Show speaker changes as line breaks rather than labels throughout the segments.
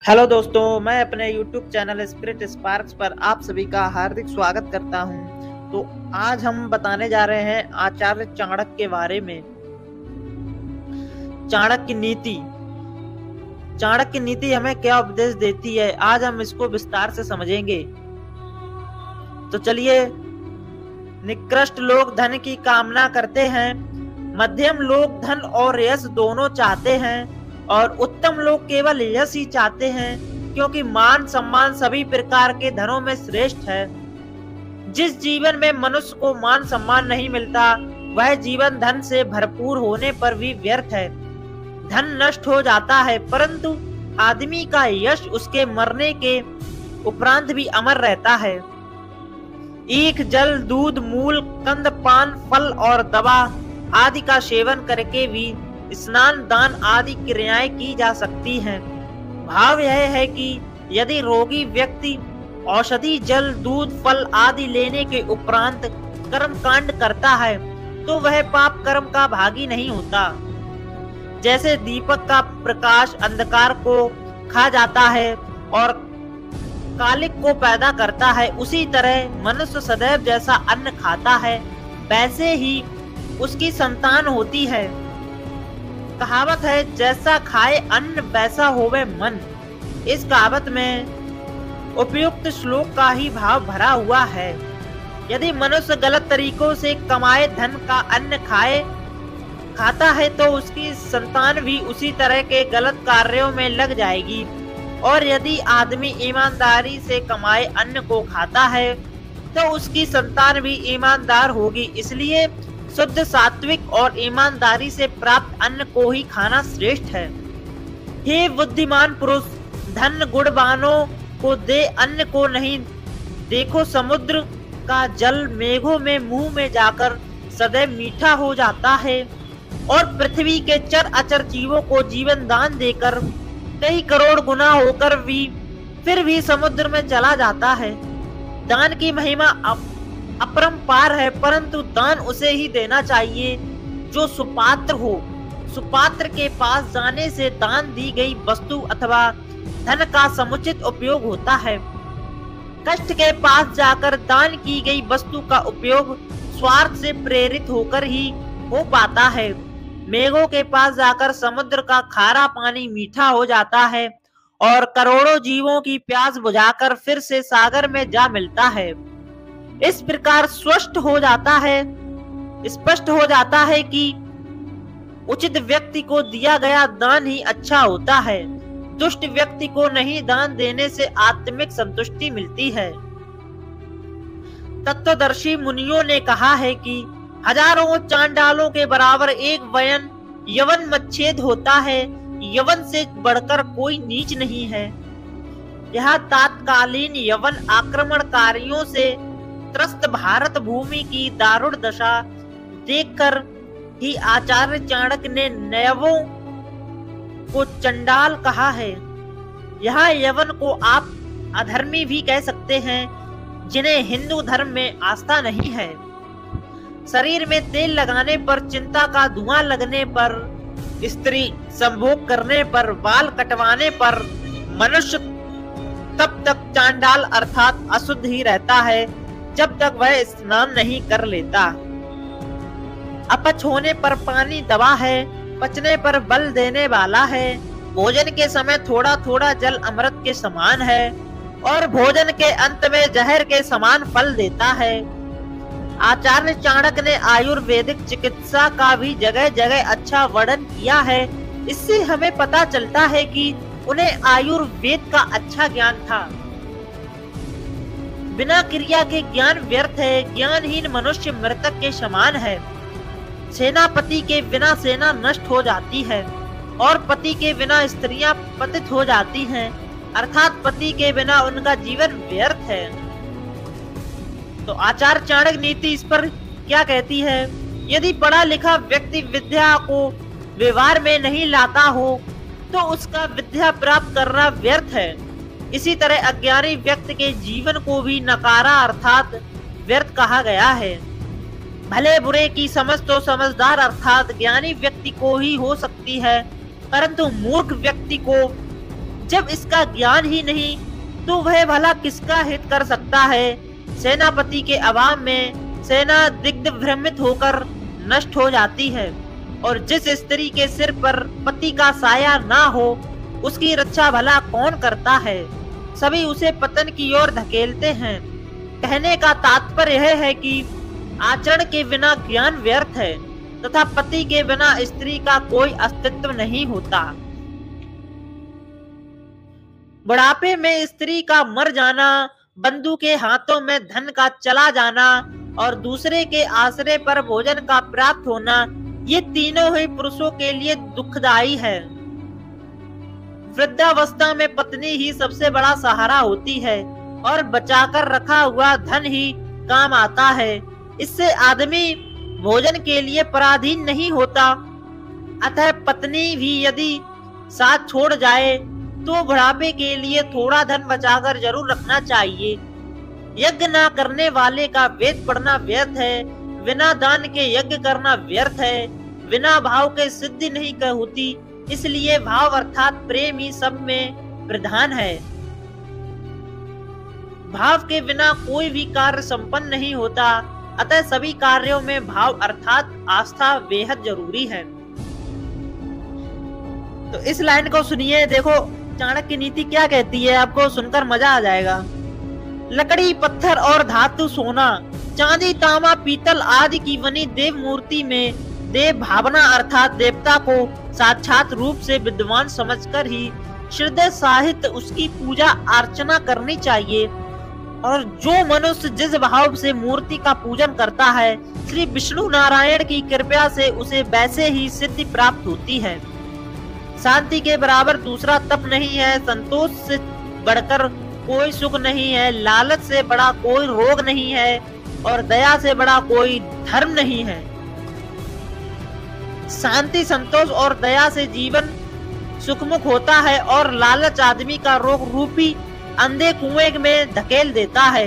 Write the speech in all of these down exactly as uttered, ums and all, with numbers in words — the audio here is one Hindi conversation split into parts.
हेलो दोस्तों, मैं अपने यूट्यूब चैनल स्पिरिट स्पार्क्स पर आप सभी का हार्दिक स्वागत करता हूं। तो आज हम बताने जा रहे हैं आचार्य चाणक्य के बारे में। चाणक्य नीति चाणक्य नीति हमें क्या उपदेश देती है, आज हम इसको विस्तार से समझेंगे। तो चलिए। निकृष्ट लोग धन की कामना करते हैं, मध्यम लोग धन और यश दोनों चाहते हैं और उत्तम लोग केवल यश ही चाहते हैं, क्योंकि मान सम्मान सभी प्रकार के धनों में श्रेष्ठ है। जिस जीवन में मनुष्य को मान सम्मान नहीं मिलता, वह जीवन धन से भरपूर होने पर भी व्यर्थ है। धन नष्ट हो जाता है, परंतु आदमी का यश उसके मरने के उपरांत भी अमर रहता है। ईख, जल, दूध, मूल, कंद, पान, फल और दवा आदि का सेवन करके भी स्नान, दान आदि क्रियाएं की जा सकती हैं। भाव यह है कि यदि रोगी व्यक्ति औषधि, जल, दूध, फल आदि लेने के उपरांत कर्म कांड करता है, तो वह पाप कर्म का भागी नहीं होता। जैसे दीपक का प्रकाश अंधकार को खा जाता है और कालिक को पैदा करता है, उसी तरह मनुष्य सदैव जैसा अन्न खाता है, वैसे ही उसकी संतान होती है। कहावत है, जैसा खाए अन्न वैसा होवे मन। इस कहावत में उपयुक्त श्लोक का ही भाव भरा हुआ है। यदि मनुष्य गलत तरीकों से कमाए धन का अन्न खाए खाता है, तो उसकी संतान भी उसी तरह के गलत कार्यों में लग जाएगी। और यदि आदमी ईमानदारी से कमाए अन्न को खाता है, तो उसकी संतान भी ईमानदार होगी। इसलिए शुद्ध, सात्विक और ईमानदारी से प्राप्त अन्न को ही खाना श्रेष्ठ है। हे बुद्धिमान पुरुष, धन गुणवानों को दे, अन्न को नहीं। देखो, समुद्र का जल मेघों में मुंह में जाकर सदैव मीठा हो जाता है और पृथ्वी के चर अचर जीवों को जीवन दान देकर कई करोड़ गुना होकर भी फिर भी समुद्र में चला जाता है। दान की महिमा अप अपरंपार है, परंतु दान उसे ही देना चाहिए जो सुपात्र हो। सुपात्र के पास जाने से दान दी गई वस्तु अथवा धन का समुचित उपयोग होता है। कष्ट के पास जाकर दान की गई वस्तु का उपयोग स्वार्थ से प्रेरित होकर ही हो पाता है। मेघों के पास जाकर समुद्र का खारा पानी मीठा हो जाता है और करोड़ों जीवों की प्यास बुझाकर फिर से सागर में जा मिलता है। इस प्रकार स्पष्ट हो जाता है स्पष्ट हो जाता है कि उचित व्यक्ति को दिया गया दान ही अच्छा होता है। दुष्ट व्यक्ति को नहीं दान देने से आत्मिक संतुष्टि मिलती है। तत्वदर्शी मुनियों ने कहा है कि हजारों चांडालों के बराबर एक वयन यवन मच्छेद होता है। यवन से बढ़कर कोई नीच नहीं है। यह तात्कालीन यवन आक्रमणकारियों से त्रस्त भारत भूमि की दारुण दशा देखकर ही आचार्य चाणक्य ने नयवों को चंडाल कहा है। यहाँ यवन को आप अधर्मी भी कह सकते हैं, जिन्हें हिंदू धर्म में आस्था नहीं है। शरीर में तेल लगाने पर, चिंता का धुआं लगने पर, स्त्री संभोग करने पर, बाल कटवाने पर मनुष्य तब तक चांडाल अर्थात अशुद्ध ही रहता है, जब तक वह स्नान नहीं कर लेता। अपच होने पर पानी दवा है, पचने पर बल देने वाला है। भोजन के समय थोड़ा थोड़ा जल अमृत के समान है और भोजन के अंत में जहर के समान फल देता है। आचार्य चाणक्य ने आयुर्वेदिक चिकित्सा का भी जगह जगह अच्छा वर्णन किया है। इससे हमें पता चलता है कि उन्हें आयुर्वेद का अच्छा ज्ञान था। बिना क्रिया के ज्ञान व्यर्थ है। ज्ञानहीन मनुष्य मृतक के समान है। सेनापति के बिना सेना नष्ट हो जाती है और पति के बिना स्त्रियां पतित हो जाती हैं, अर्थात पति के बिना उनका जीवन व्यर्थ है। तो आचार्य चाणक्य नीति इस पर क्या कहती है? यदि पढ़ा लिखा व्यक्ति विद्या को व्यवहार में नहीं लाता हो, तो उसका विद्या प्राप्त करना व्यर्थ है। इसी तरह अज्ञानी व्यक्ति के जीवन को भी नकारा अर्थात व्यर्थ कहा गया है। भले बुरे की समझ तो समझदार अर्थात ज्ञानी व्यक्ति को ही हो सकती है, परंतु मूर्ख व्यक्ति को जब इसका ज्ञान ही नहीं तो वह भला किसका हित कर सकता है। सेनापति के अभाव में सेना दिग्ध भ्रमित होकर नष्ट हो जाती है और जिस स्त्री के सिर पर पति का साया ना हो उसकी रक्षा भला कौन करता है। सभी उसे पतन की ओर धकेलते हैं। कहने का तात्पर्य यह है कि आचरण के बिना ज्ञान व्यर्थ है तथा पति के बिना स्त्री का कोई अस्तित्व नहीं होता। बुढ़ापे में स्त्री का मर जाना, बंधु के हाथों में धन का चला जाना और दूसरे के आश्रय पर भोजन का प्राप्त होना, ये तीनों ही पुरुषों के लिए दुखदायी है। वृद्धावस्था में पत्नी ही सबसे बड़ा सहारा होती है और बचाकर रखा हुआ धन ही काम आता है। इससे आदमी भोजन के लिए पराधीन नहीं होता। अतः पत्नी भी यदि साथ छोड़ जाए तो बुढ़ापे के लिए थोड़ा धन बचाकर जरूर रखना चाहिए। यज्ञ ना करने वाले का वेद पढ़ना व्यर्थ है, बिना दान के यज्ञ करना व्यर्थ है। बिना भाव के सिद्धि नहीं होती, इसलिए भाव अर्थात प्रेम ही सब में प्रधान है। भाव के बिना कोई भी कार्य संपन्न नहीं होता, अतः सभी कार्यों में भाव अर्थात आस्था बेहद जरूरी है। तो इस लाइन को सुनिए, देखो चाणक्य नीति क्या कहती है, आपको सुनकर मजा आ जाएगा। लकड़ी, पत्थर और धातु, सोना, चांदी, तांबा, पीतल आदि की बनी देव मूर्ति में देव भावना अर्थात देवता को साक्षात रूप से विद्वान समझकर ही हृदय साहित्य उसकी पूजा अर्चना करनी चाहिए। और जो मनुष्य जिस भाव से मूर्ति का पूजन करता है, श्री विष्णु नारायण की कृपा से उसे वैसे ही सिद्धि प्राप्त होती है। शांति के बराबर दूसरा तप नहीं है, संतोष से बढ़कर कोई सुख नहीं है, लालच से बड़ा कोई रोग नहीं है और दया से बड़ा कोई धर्म नहीं है। शांति, संतोष और दया से जीवन सुखमुख होता है और लालच आदमी का रोग रूपी अंधे कुएं में धकेल देता है।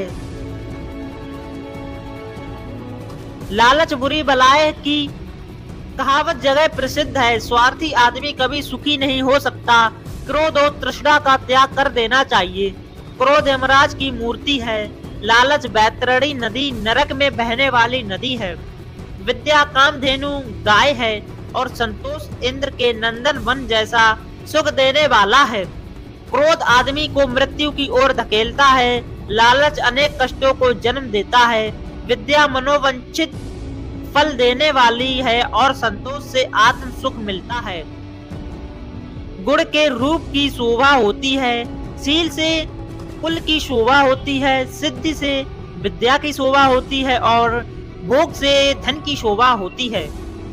लालच बुरी बलाए की कहावत जगह प्रसिद्ध है। स्वार्थी आदमी कभी सुखी नहीं हो सकता। क्रोध और तृष्णा का त्याग कर देना चाहिए। क्रोध यमराज की मूर्ति है, लालच बैतरणी नदी नरक में बहने वाली नदी है, विद्या कामधेनु गाय है और संतोष इंद्र के नंदन वन जैसा सुख देने वाला है। क्रोध आदमी को मृत्यु की ओर धकेलता है, लालच अनेक कष्टों को जन्म देता है, विद्या मनोवंचित फल देने वाली है और संतोष से आत्म सुख मिलता है। गुण के रूप की शोभा होती है, शील से कुल की शोभा होती है, सिद्धि से विद्या की शोभा होती है और भोग से धन की शोभा होती है।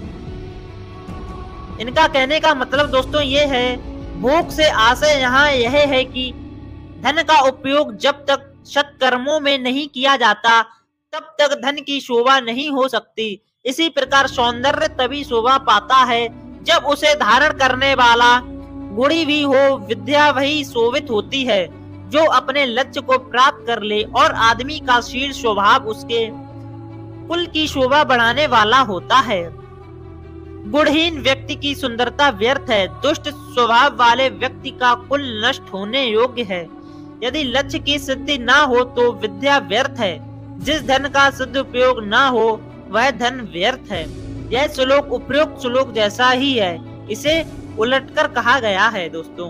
इनका कहने का मतलब दोस्तों ये है, भोग से आशय यहाँ यह है कि धन का उपयोग जब तक सत्कर्मों में नहीं किया जाता तब तक धन की शोभा नहीं हो सकती। इसी प्रकार सौंदर्य तभी शोभा पाता है जब उसे धारण करने वाला गुणी भी हो। विद्या वही शोभित होती है जो अपने लक्ष्य को प्राप्त कर ले और आदमी का शील स्वभाव उसके कुल की शोभा बढ़ाने वाला होता है। गुणहीन व्यक्ति की सुंदरता व्यर्थ है, दुष्ट स्वभाव वाले व्यक्ति का कुल नष्ट होने योग्य है। यदि लक्ष्य की सिद्धि ना हो तो विद्या व्यर्थ है, जिस धन का सदुपयोग ना हो वह धन व्यर्थ है। यह श्लोक उपरोक्त श्लोक जैसा ही है, इसे उलटकर कहा गया है। दोस्तों,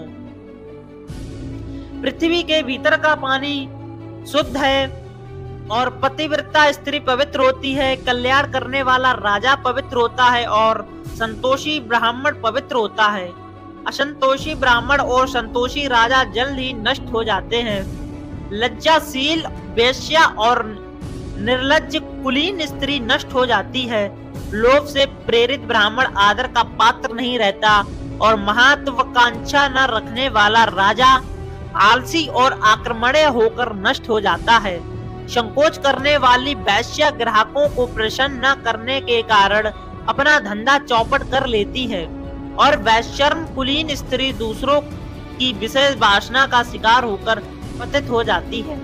पृथ्वी के भीतर का पानी शुद्ध है और पतिव्रता स्त्री पवित्र होती है, कल्याण करने वाला राजा पवित्र होता है और संतोषी ब्राह्मण पवित्र होता है। असंतोषी ब्राह्मण और संतोषी राजा जल्द ही नष्ट हो जाते हैं। लज्जाशील वेश्या और निर्लज्ज कुलीन स्त्री नष्ट हो जाती है। लोभ से प्रेरित ब्राह्मण आदर का पात्र नहीं रहता और महत्वाकांक्षा न रखने वाला राजा आलसी और आक्रमणीय होकर नष्ट हो जाता है। संकोच करने वाली वैश्या ग्राहकों को प्रसन्न न करने के कारण अपना धंधा चौपट कर लेती है और वैश्यर्म कुलीन स्त्री दूसरों की विशेष वासना का शिकार होकर पतित हो जाती है।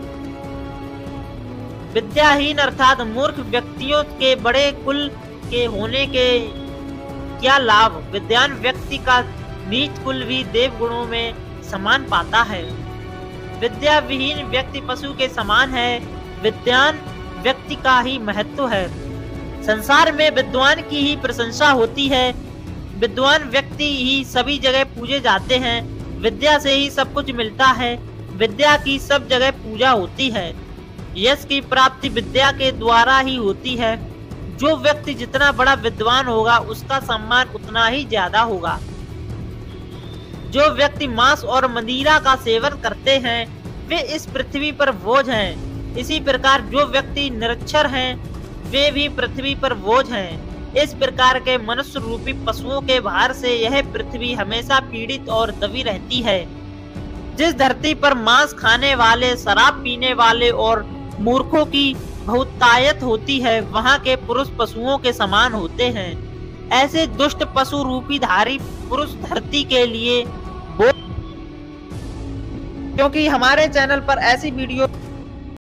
विद्याहीन अर्थात मूर्ख व्यक्तियों के बड़े कुल के होने के क्या लाभ। विद्वान व्यक्ति का नीच कुल भी देव गुणों में सम्मान पाता है। विद्या विहीन व्यक्ति पशु के समान है। विद्वान व्यक्ति का ही महत्व है। संसार में विद्वान की ही प्रशंसा होती है। विद्वान व्यक्ति ही सभी जगह पूजे जाते हैं। विद्या से ही सब कुछ मिलता है। विद्या की सब जगह पूजा होती है। यश की प्राप्ति विद्या के द्वारा ही होती है। जो व्यक्ति जितना बड़ा विद्वान होगा उसका सम्मान उतना ही ज्यादा होगा। जो व्यक्ति मांस और मदिरा का सेवन करते हैं वे इस पृथ्वी पर बोझ हैं। इसी प्रकार जो व्यक्ति निरक्षर हैं वे भी पृथ्वी पर बोझ हैं। इस प्रकार के मनुष्य रूपी पशुओं के भार से यह पृथ्वी हमेशा पीड़ित और दबी रहती है। जिस धरती पर मांस खाने वाले, शराब पीने वाले और मूर्खों की बहुतायत होती है वहां के पुरुष पशुओं के समान होते हैं। ऐसे दुष्ट पशु रूपी धारी पुरुष धरती के लिए, क्योंकि हमारे चैनल पर ऐसी वीडियो